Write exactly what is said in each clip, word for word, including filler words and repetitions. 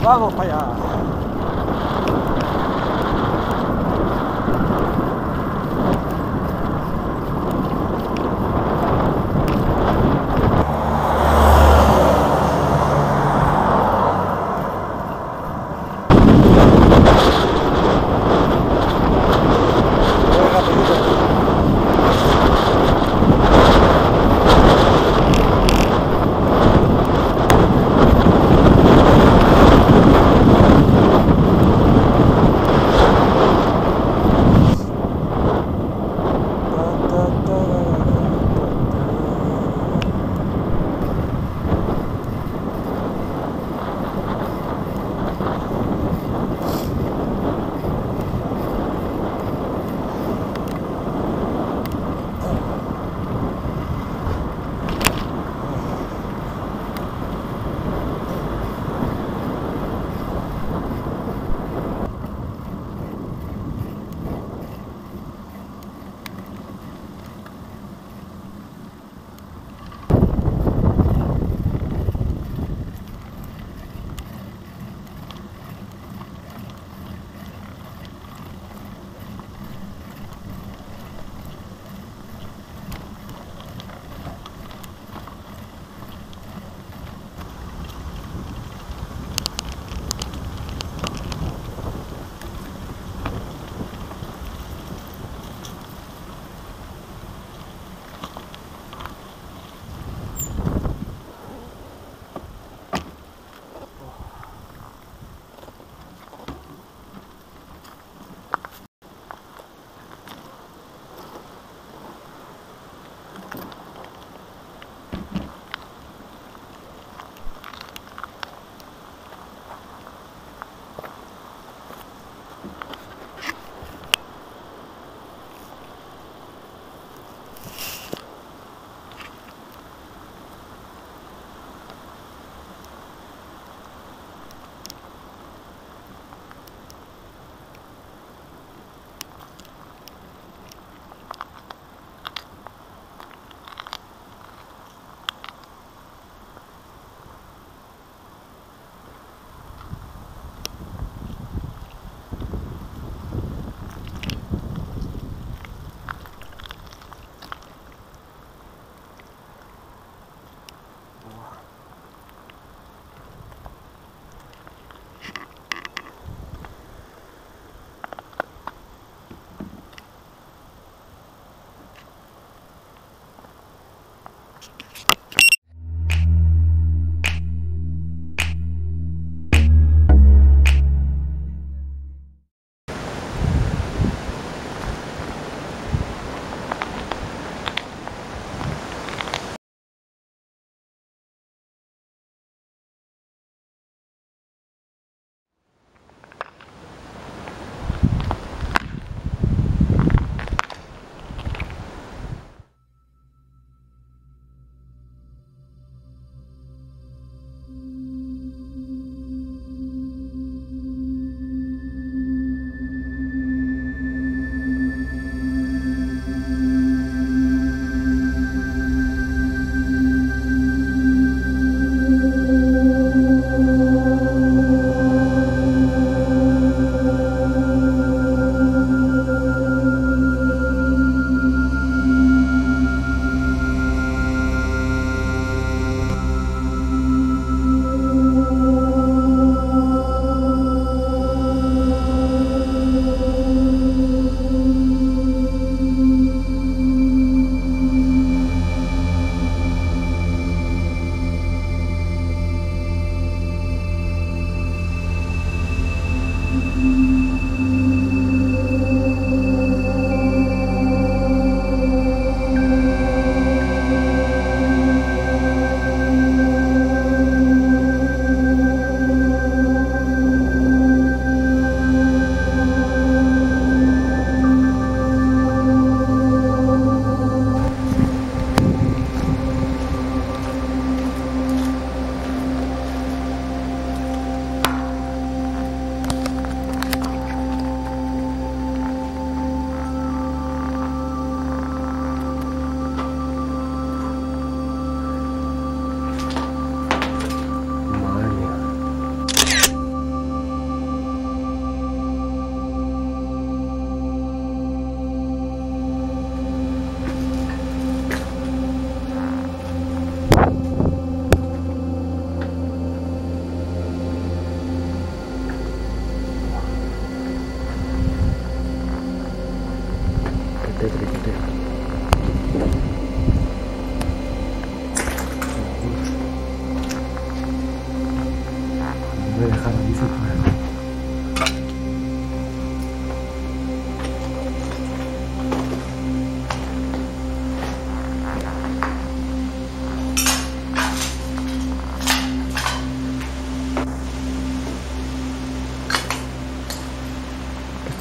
Vamos para allá.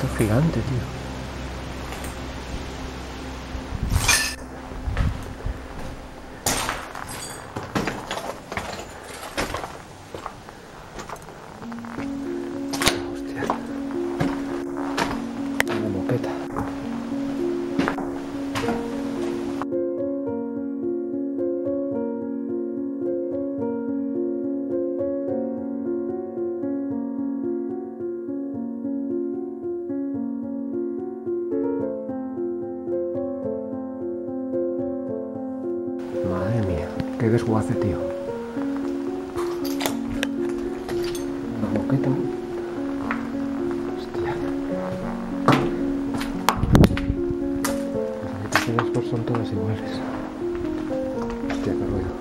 Esto es gigante, tío. Madre mía, qué desguace, tío. La moqueta. Hostia. Las habitaciones pues son todas iguales. Hostia, qué ruido.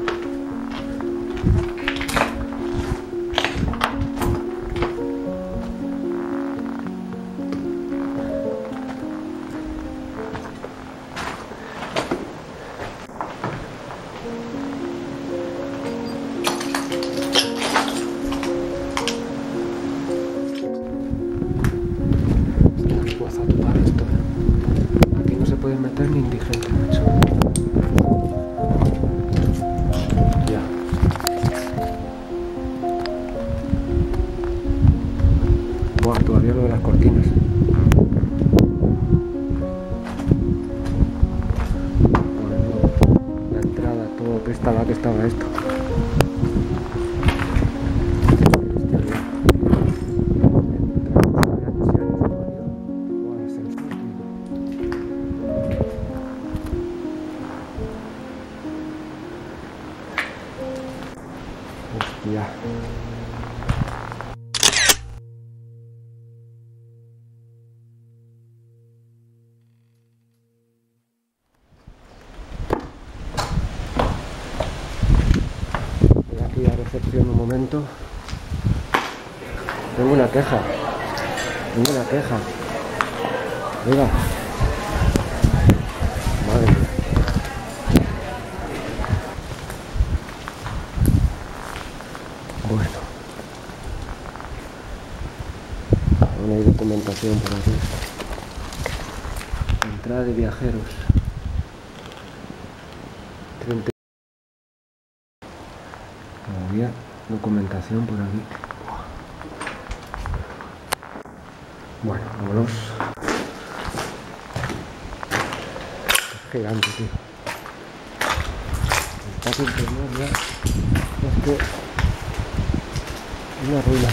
Puedes meter ni indigente, macho. Ya. Buah, todavía lo de las cortinas. Bueno, la entrada, todo apestaba que estaba esto. Hostia. Voy aquí a recepción un momento. Tengo una queja. Tengo una queja. Mira. Madre mía. Bueno, aún hay documentación por aquí. Entrada de viajeros. treinta. Todavía documentación por aquí. Bueno, vámonos. Es gigante, tío. El patio interior ya es que una ruina.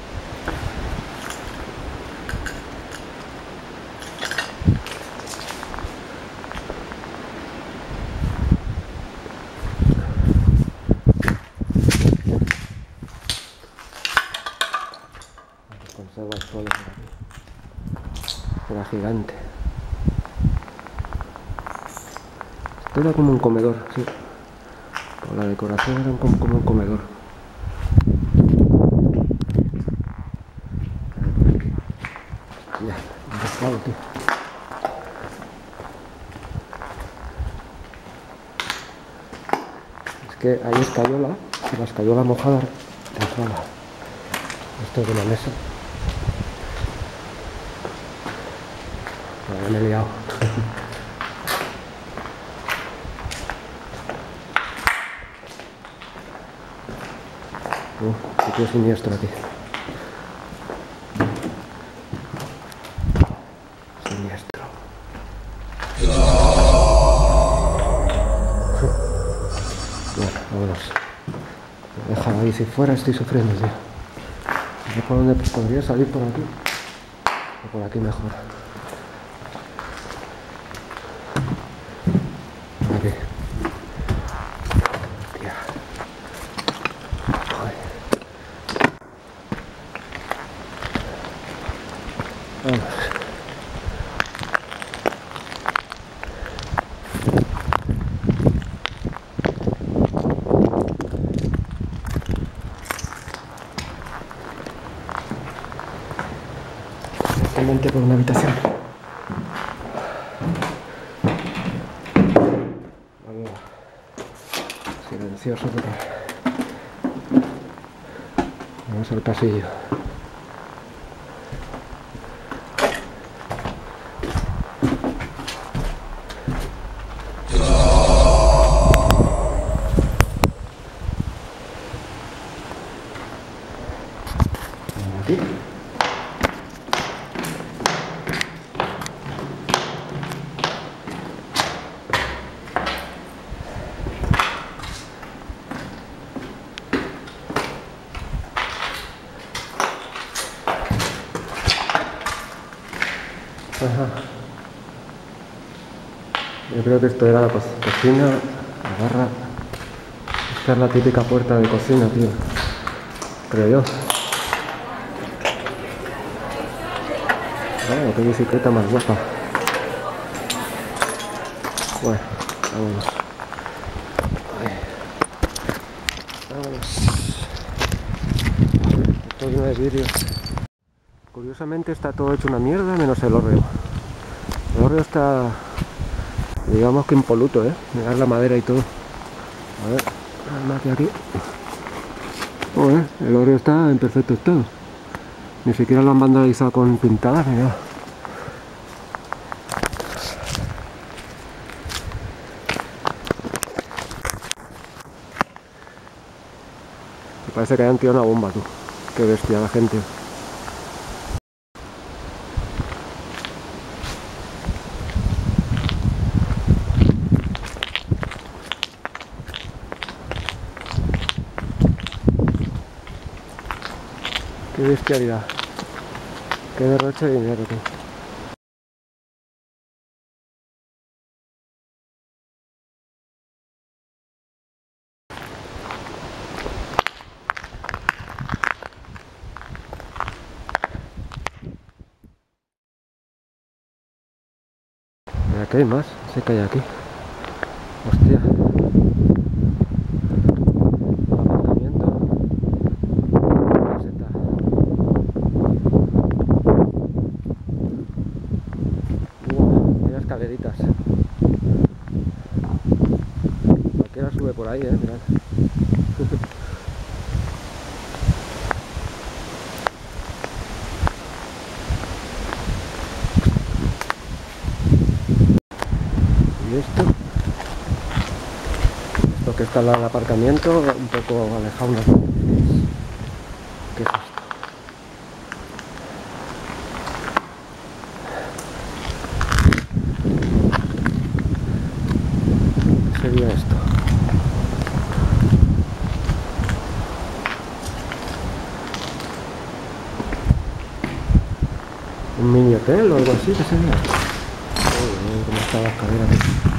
Conserva el suelo por aquí. Era gigante. Esto era como un comedor, sí. Por la decoración era como, como un comedor. Ya, un pescado, tío. Es que hay escayola, y la escayola mojada resbala. Esto es de la mesa. Ahora me he liado. Uh, sitio siniestro aquí. Siniestro. Bueno, vámonos. Me deja ahí, si fuera estoy sufriendo, tío. No sé por dónde podría salir, por aquí. O por aquí mejor. Por aquí. Tía. Joder. Vamos. Exactamente por una habitación. Vamos. Silencioso, pero vamos al pasillo. Ajá. Yo creo que esto era la co cocina, la barra. Esta es la típica puerta de cocina, tío. Creo yo. Oh, qué bicicleta más guapa. Bueno, vámonos. Vámonos. Esto lleno de vidrios. Curiosamente está todo hecho una mierda menos el hórreo. El hórreo está, digamos que impoluto, ¿eh? Mirad la madera y todo. A ver, nada que aquí. Joder, el hórreo está en perfecto estado. Ni siquiera lo han vandalizado con pintadas ni nada. Me parece que hayan tirado una bomba, tú. Qué bestia la gente. Qué bestialidad. Qué derroche de dinero, tú. Mira que hay más. Sé que hay aquí. Hostia. Aparcamiento. Caseta. Uh, hay escaleritas. Cualquiera sube por ahí, eh, mirad. Y esto, esto que está al lado del aparcamiento, un poco alejado unas montañas. ¿Qué es esto? ¿Qué sería esto? ¿Un mini hotel o algo así? ¿Qué sería? Uy, cómo está la escalera aquí.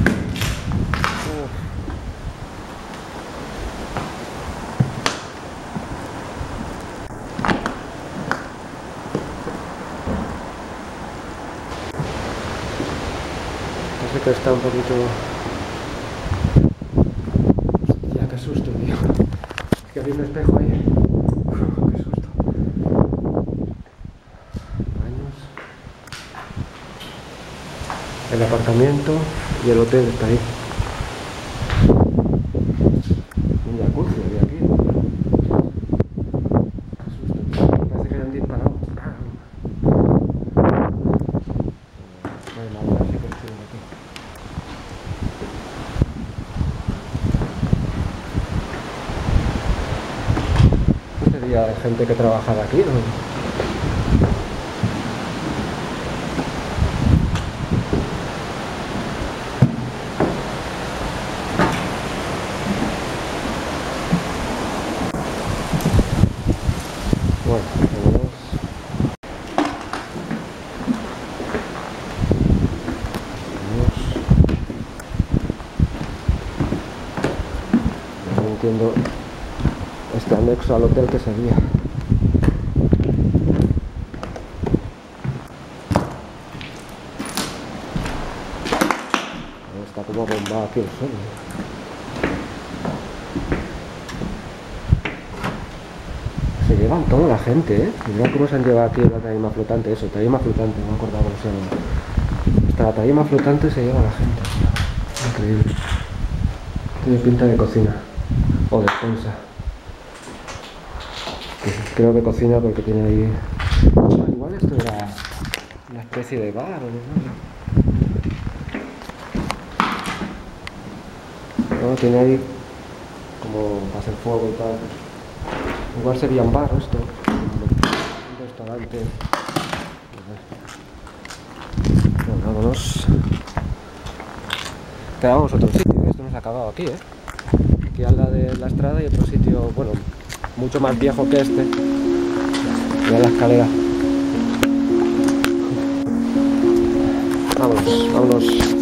Parece que está un poquito... Hostia, qué susto, tío. Es que había un espejo ahí. Uf, qué susto. Baños. El apartamento y el hotel está ahí. Un jacuzzi había aquí. Qué susto, tío. Parece que hayan disparado. No hay nada así que estoy aquí. ¿No sería gente que trabajara aquí, no? Bueno, vámonos. No entiendo este anexo al hotel que sería. Está como bombado aquí el suelo. Se llevan toda la gente, ¿eh? Mira cómo se han llevado aquí la tarima flotante, eso, tarima flotante, no me acordaba cómo se llama. Esta tarima flotante se lleva a la gente, tío. Increíble. Tiene pinta de cocina. O despensa. Creo que cocina porque tiene ahí... Bueno, igual esto era una especie de bar o no. No, tiene ahí como para hacer fuego y tal. Igual sería un bar esto, un restaurante. Bueno, vámonos. Quedamos otro sitio, esto no se ha acabado aquí, ¿eh? Aquí al lado de la estrada y otro sitio, bueno, mucho más viejo que este. Mira la escalera. vámonos, vámonos.